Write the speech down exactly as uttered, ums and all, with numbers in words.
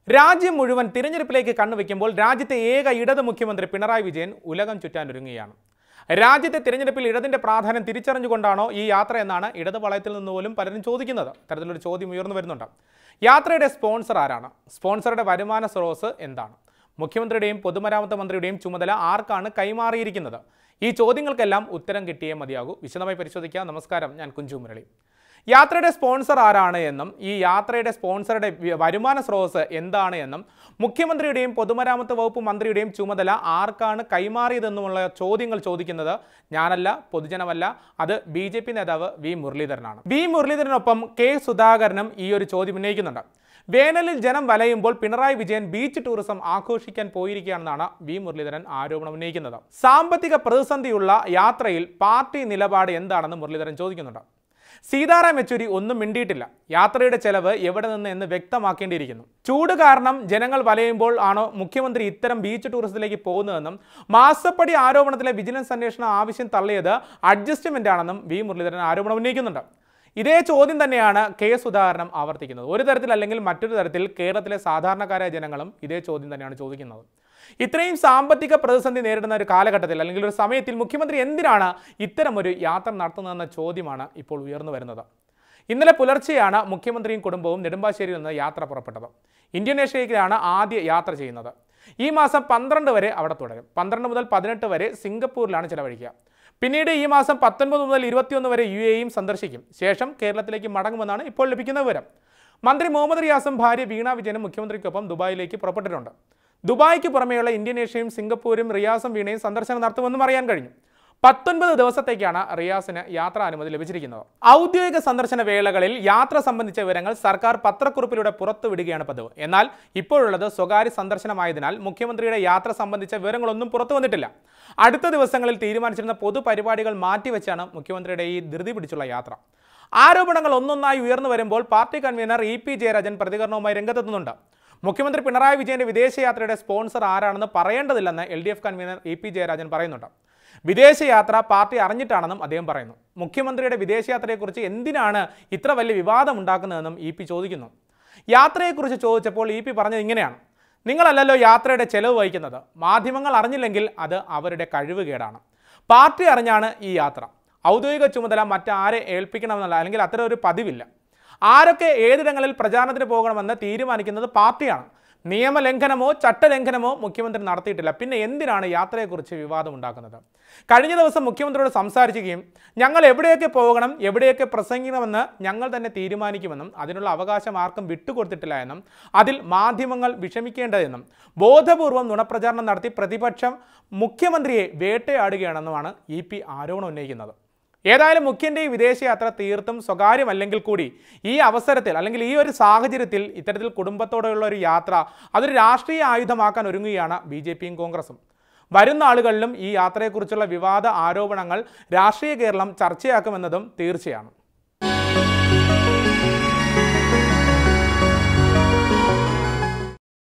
രാജ്യം മുഴുവൻ തിരഞ്ഞെടുപ്പിലേക്ക് കണ്ണുവെക്കുമ്പോൾ രാജ്യത്തെ ഏക ഇടത് മുഖ്യമന്ത്രി പിണറായി വിജയൻ ഉലകം ചുറ്റാനൊരുങ്ങുകയാണ്. രാജ്യത്തെ തിരഞ്ഞെടുപ്പിൽ ഇടതിന്റെ പ്രാധാന്യം തിരിച്ചറിഞ്ഞുകൊണ്ടാണോ ഈ യാത്ര എന്നാണ് ഇടത് വളയത്തിൽ നിന്ന് പോലും പലരും ചോദിക്കുന്നത്. തരത്തിലൊരു ചോദ്യം ഉയർന്നു വരുന്നുണ്ട്. യാത്രയുടെ സ്പോൺസർ ആരാണ്? സ്പോൺസറുടെ വരുമാന സ്രോതസ് എന്താണ്? മുഖ്യമന്ത്രിയുടെയും പൊതുമരാമത്ത് മന്ത്രിയുടെയും ചുമതല ആർക്കാണ് കൈമാറിയിരിക്കുന്നത്? ഈ ചോദ്യങ്ങൾക്കെല്ലാം ഉത്തരം കിട്ടിയേ മതിയാകൂ. വിശദമായി പരിശോധിക്കാം. നമസ്കാരം, ഞാൻ കുഞ്ചു മുരളി. യാത്രയുടെ സ്പോൺസർ ആരാണ് എന്നും ഈ യാത്രയുടെ സ്പോൺസറുടെ വരുമാന സ്രോതസ് എന്താണ് എന്നും മുഖ്യമന്ത്രിയുടെയും പൊതുമരാമത്ത് വകുപ്പ് മന്ത്രിയുടെയും ചുമതല ആർക്കാണ് കൈമാറിയതെന്നുമുള്ള ചോദ്യങ്ങൾ ചോദിക്കുന്നത് ഞാനല്ല, പൊതുജനമല്ല, അത് ബി ജെ പി നേതാവ് വി മുരളീധരനാണ്. വി മുരളീധരനൊപ്പം കെ സുധാകരനും ഈ ഒരു ചോദ്യം ഉന്നയിക്കുന്നുണ്ട്. വേനലിൽ ജനം വലയുമ്പോൾ പിണറായി വിജയൻ ബീച്ച് ടൂറിസം ആഘോഷിക്കാൻ പോയിരിക്കുകയാണെന്നാണ് വി മുരളീധരൻ ആരോപണം ഉന്നയിക്കുന്നത്. സാമ്പത്തിക പ്രതിസന്ധിയുള്ള യാത്രയിൽ പാർട്ടി നിലപാട് എന്താണെന്ന് മുരളീധരൻ ചോദിക്കുന്നുണ്ട്. സീതാറാം യെച്ചൂരി ഒന്നും മിണ്ടിയിട്ടില്ല. യാത്രയുടെ ചെലവ് എവിടെ നിന്ന് എന്ന് വ്യക്തമാക്കേണ്ടിയിരിക്കുന്നു. ചൂട് കാരണം ജനങ്ങൾ വലയുമ്പോൾ ആണോ മുഖ്യമന്ത്രി ഇത്തരം ബീച്ച് ടൂറിസത്തിലേക്ക് പോകുന്നതെന്നും മാസപ്പടി ആരോപണത്തിലെ വിജിലൻസ് അന്വേഷണ ആവശ്യം തള്ളിയത് അഡ്ജസ്റ്റ്മെന്റ് ആണെന്നും വി മുരളീധരൻ ആരോപണം ഉന്നയിക്കുന്നുണ്ട്. ഇതേ ചോദ്യം തന്നെയാണ് കെ സുധാകരനും ആവർത്തിക്കുന്നത്. ഒരു തരത്തിൽ അല്ലെങ്കിൽ മറ്റൊരു തരത്തിൽ കേരളത്തിലെ സാധാരണക്കാരായ ജനങ്ങളും ഇതേ ചോദ്യം തന്നെയാണ് ചോദിക്കുന്നത്. ഇത്രയും സാമ്പത്തിക പ്രതിസന്ധി നേരിടുന്ന ഒരു കാലഘട്ടത്തിൽ അല്ലെങ്കിൽ ഒരു സമയത്തിൽ മുഖ്യമന്ത്രി എന്തിനാണ് ഇത്തരമൊരു യാത്ര നടത്തുന്നതെന്ന ചോദ്യമാണ് ഇപ്പോൾ ഉയർന്നു വരുന്നത്. ഇന്നലെ പുലർച്ചെയാണ് മുഖ്യമന്ത്രിയും കുടുംബവും നെടുമ്പാശ്ശേരിയിൽ നിന്ന് യാത്ര പുറപ്പെട്ടത്. ഇന്തോനേഷ്യയിലേക്കാണ് ആദ്യ യാത്ര ചെയ്യുന്നത്. ഈ മാസം പന്ത്രണ്ട് വരെ അവിടെ തുടരും. പന്ത്രണ്ട് മുതൽ പതിനെട്ട് വരെ സിംഗപ്പൂരിലാണ് ചിലവഴിക്കുക. പിന്നീട് ഈ മാസം പത്തൊൻപത് മുതൽ ഇരുപത്തിയൊന്ന് വരെ യു എയും സന്ദർശിക്കും. ശേഷം കേരളത്തിലേക്ക് മടങ്ങുമെന്നാണ് ഇപ്പോൾ ലഭിക്കുന്ന വിവരം. മന്ത്രി മുഹമ്മദ് റിയാസും ഭാര്യ വീണ വിജയനും മുഖ്യമന്ത്രിക്കൊപ്പം ദുബായിലേക്ക് പുറപ്പെട്ടിട്ടുണ്ട്. ദുബായിക്ക് പുറമെയുള്ള ഇന്തോനേഷ്യയും സിംഗപ്പൂരും റിയാസും വീണയും സന്ദർശനം നടത്തുമെന്നും അറിയാൻ കഴിഞ്ഞു. പത്തൊൻപത് ദിവസത്തേക്കാണ് റിയാസിന് യാത്രാ അനുമതി ലഭിച്ചിരിക്കുന്നത്. ഔദ്യോഗിക സന്ദർശന വേളകളിൽ യാത്ര സംബന്ധിച്ച വിവരങ്ങൾ സർക്കാർ പത്രക്കുറിപ്പിലൂടെ പുറത്തുവിടുകയാണ് പതിവ്. എന്നാൽ ഇപ്പോഴുള്ളത് സ്വകാര്യ സന്ദർശനമായതിനാൽ മുഖ്യമന്ത്രിയുടെ യാത്ര സംബന്ധിച്ച വിവരങ്ങളൊന്നും പുറത്തു വന്നിട്ടില്ല. അടുത്ത ദിവസങ്ങളിൽ തീരുമാനിച്ചിരുന്ന പൊതുപരിപാടികൾ മാറ്റിവെച്ചാണ് മുഖ്യമന്ത്രിയുടെ ഈ ധൃതി പിടിച്ചുള്ള യാത്ര. ആരോപണങ്ങൾ ഒന്നൊന്നായി ഉയർന്നു വരുമ്പോൾ party convener E P Jayarajan പ്രതികരണവുമായി രംഗത്തെത്തുന്നുണ്ട്. മുഖ്യമന്ത്രി പിണറായി വിജയന്റെ വിദേശയാത്രയുടെ സ്പോൺസർ ആരാണെന്ന് പറയേണ്ടതില്ലെന്ന് L D F convener E P Jayarajan പറയുന്നുണ്ട്. വിദേശയാത്ര പാർട്ടി അറിഞ്ഞിട്ടാണെന്നും അദ്ദേഹം പറയുന്നു. മുഖ്യമന്ത്രിയുടെ വിദേശയാത്രയെക്കുറിച്ച് എന്തിനാണ് ഇത്ര വലിയ വിവാദം ഉണ്ടാക്കുന്നതെന്നും ഇ പി ചോദിക്കുന്നു. യാത്രയെക്കുറിച്ച് ചോദിച്ചപ്പോൾ ഇ പി പറഞ്ഞത് ഇങ്ങനെയാണ്: നിങ്ങളല്ലല്ലോ യാത്രയുടെ ചെലവ് വഹിക്കുന്നത്. മാധ്യമങ്ങൾ അറിഞ്ഞില്ലെങ്കിൽ അത് അവരുടെ കഴിവുകേടാണ്. പാർട്ടി അറിഞ്ഞാണ് ഈ യാത്ര. ഔദ്യോഗിക ചുമതല മറ്റാരെ ഏൽപ്പിക്കണമെന്നല്ല, അല്ലെങ്കിൽ അത്തരം ഒരു പതിവില്ല. ആരൊക്കെ ഏതിടങ്ങളിൽ പ്രചാരണത്തിന് പോകണമെന്ന് തീരുമാനിക്കുന്നത് പാർട്ടിയാണ്. നിയമലംഘനമോ ചട്ടലംഘനമോ മുഖ്യമന്ത്രി നടത്തിയിട്ടില്ല. പിന്നെ എന്തിനാണ് യാത്രയെക്കുറിച്ച് വിവാദം ഉണ്ടാക്കുന്നത്? കഴിഞ്ഞ ദിവസം മുഖ്യമന്ത്രിയോട് സംസാരിക്കുകയും ഞങ്ങൾ എവിടെയൊക്കെ പോകണം, എവിടെയൊക്കെ പ്രസംഗിക്കണമെന്ന് ഞങ്ങൾ തന്നെ തീരുമാനിക്കുമെന്നും അതിനുള്ള അവകാശം ആർക്കും വിട്ടുകൊടുത്തിട്ടില്ല എന്നും അതിൽ മാധ്യമങ്ങൾ വിഷമിക്കേണ്ടതെന്നും ബോധപൂർവം നുണപ്രചാരണം നടത്തി പ്രതിപക്ഷം മുഖ്യമന്ത്രിയെ വേട്ടയാടുകയാണെന്നുമാണ് ഇ പി ആരോപണം ഉന്നയിക്കുന്നത്. ഏതായാലും മുഖ്യൻ്റെ ഈ വിദേശയാത്ര തീർത്തും സ്വകാര്യമല്ലെങ്കിൽ കൂടി ഈ അവസരത്തിൽ അല്ലെങ്കിൽ ഈ ഒരു സാഹചര്യത്തിൽ ഇത്തരത്തിൽ കുടുംബത്തോടെയുള്ള ഒരു യാത്ര അതൊരു രാഷ്ട്രീയ ആയുധമാക്കാൻ ഒരുങ്ങുകയാണ് ബി ജെ പിയും കോൺഗ്രസും. വരുന്ന ആളുകളിലും ഈ യാത്രയെക്കുറിച്ചുള്ള വിവാദ ആരോപണങ്ങൾ രാഷ്ട്രീയ കേരളം ചർച്ചയാക്കുമെന്നതും തീർച്ചയാണ്.